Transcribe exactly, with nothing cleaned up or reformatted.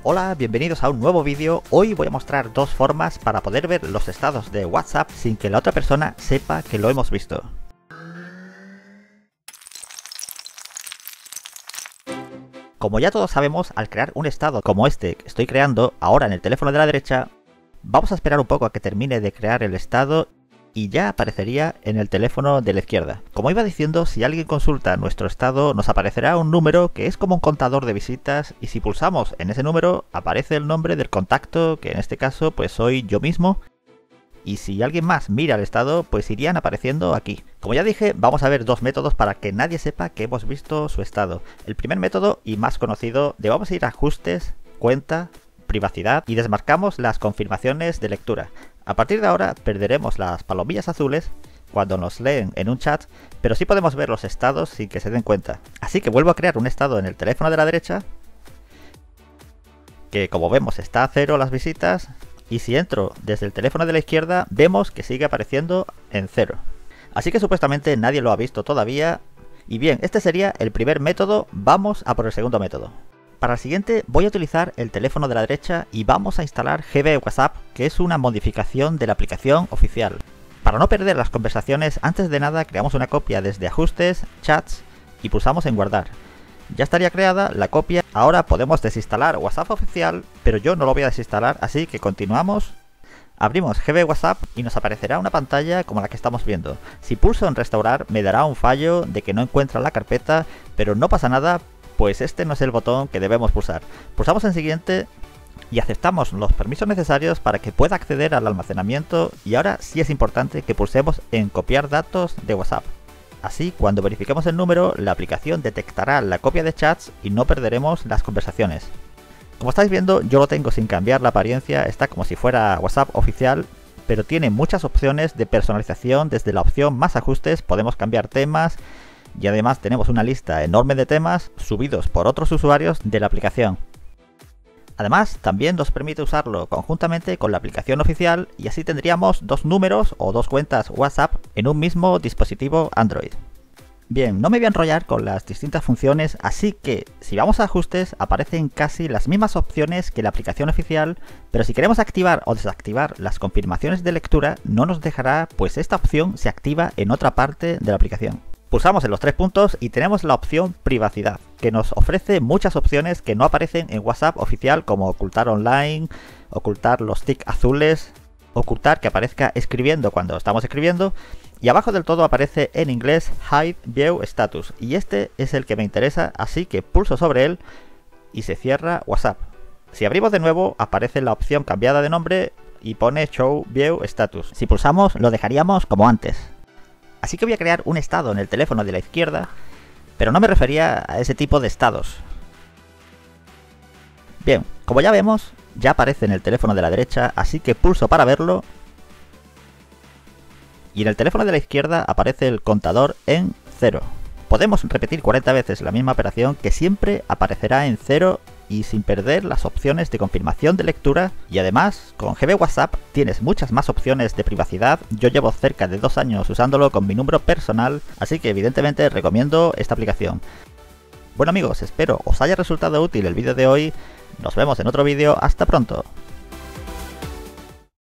Hola, bienvenidos a un nuevo vídeo. Hoy voy a mostrar dos formas para poder ver los estados de WhatsApp sin que la otra persona sepa que lo hemos visto. Como ya todos sabemos, al crear un estado como este que estoy creando ahora en el teléfono de la derecha, vamos a esperar un poco a que termine de crear el estado y ya aparecería en el teléfono de la izquierda. Como iba diciendo, si alguien consulta nuestro estado, nos aparecerá un número que es como un contador de visitas, y si pulsamos en ese número aparece el nombre del contacto, que en este caso pues soy yo mismo, y si alguien más mira el estado pues irían apareciendo aquí. Como ya dije, vamos a ver dos métodos para que nadie sepa que hemos visto su estado. El primer método y más conocido, de vamos a ir a ajustes, cuenta, privacidad y desmarcamos las confirmaciones de lectura. A partir de ahora perderemos las palomillas azules cuando nos leen en un chat, pero sí podemos ver los estados sin que se den cuenta. Así que vuelvo a crear un estado en el teléfono de la derecha, que como vemos está a cero las visitas, y si entro desde el teléfono de la izquierda vemos que sigue apareciendo en cero. Así que supuestamente nadie lo ha visto todavía. Y bien, este sería el primer método. Vamos a por el segundo método. Para el siguiente voy a utilizar el teléfono de la derecha y vamos a instalar G B WhatsApp, que es una modificación de la aplicación oficial. Para no perder las conversaciones, antes de nada creamos una copia desde ajustes, chats y pulsamos en guardar. Ya estaría creada la copia. Ahora podemos desinstalar WhatsApp oficial, pero yo no lo voy a desinstalar, así que continuamos. Abrimos G B WhatsApp y nos aparecerá una pantalla como la que estamos viendo. Si pulso en restaurar me dará un fallo de que no encuentra la carpeta, pero no pasa nada, pues este no es el botón que debemos pulsar. Pulsamos en siguiente y aceptamos los permisos necesarios para que pueda acceder al almacenamiento, y ahora sí es importante que pulsemos en copiar datos de WhatsApp. Así, cuando verifiquemos el número, la aplicación detectará la copia de chats y no perderemos las conversaciones. Como estáis viendo, yo lo tengo sin cambiar la apariencia, está como si fuera WhatsApp oficial, pero tiene muchas opciones de personalización. Desde la opción más ajustes podemos cambiar temas, y además tenemos una lista enorme de temas subidos por otros usuarios de la aplicación. Además, también nos permite usarlo conjuntamente con la aplicación oficial, y así tendríamos dos números o dos cuentas WhatsApp en un mismo dispositivo Android. Bien, no me voy a enrollar con las distintas funciones, así que si vamos a ajustes aparecen casi las mismas opciones que la aplicación oficial, pero si queremos activar o desactivar las confirmaciones de lectura no nos dejará, pues esta opción se activa en otra parte de la aplicación. Pulsamos en los tres puntos y tenemos la opción privacidad, que nos ofrece muchas opciones que no aparecen en WhatsApp oficial, como ocultar online, ocultar los tics azules, ocultar que aparezca escribiendo cuando estamos escribiendo, y abajo del todo aparece en inglés Hide View Status, y este es el que me interesa, así que pulso sobre él y se cierra WhatsApp. Si abrimos de nuevo aparece la opción cambiada de nombre y pone Show View Status. Si pulsamos lo dejaríamos como antes. Así que voy a crear un estado en el teléfono de la izquierda, pero no me refería a ese tipo de estados. Bien, como ya vemos, ya aparece en el teléfono de la derecha, así que pulso para verlo. Y en el teléfono de la izquierda aparece el contador en cero. Podemos repetir cuarenta veces la misma operación, que siempre aparecerá en cero y sin perder las opciones de confirmación de lectura. Y además, con G B WhatsApp tienes muchas más opciones de privacidad. Yo llevo cerca de dos años usándolo con mi número personal, así que evidentemente recomiendo esta aplicación. Bueno amigos, espero os haya resultado útil el vídeo de hoy. Nos vemos en otro vídeo, hasta pronto.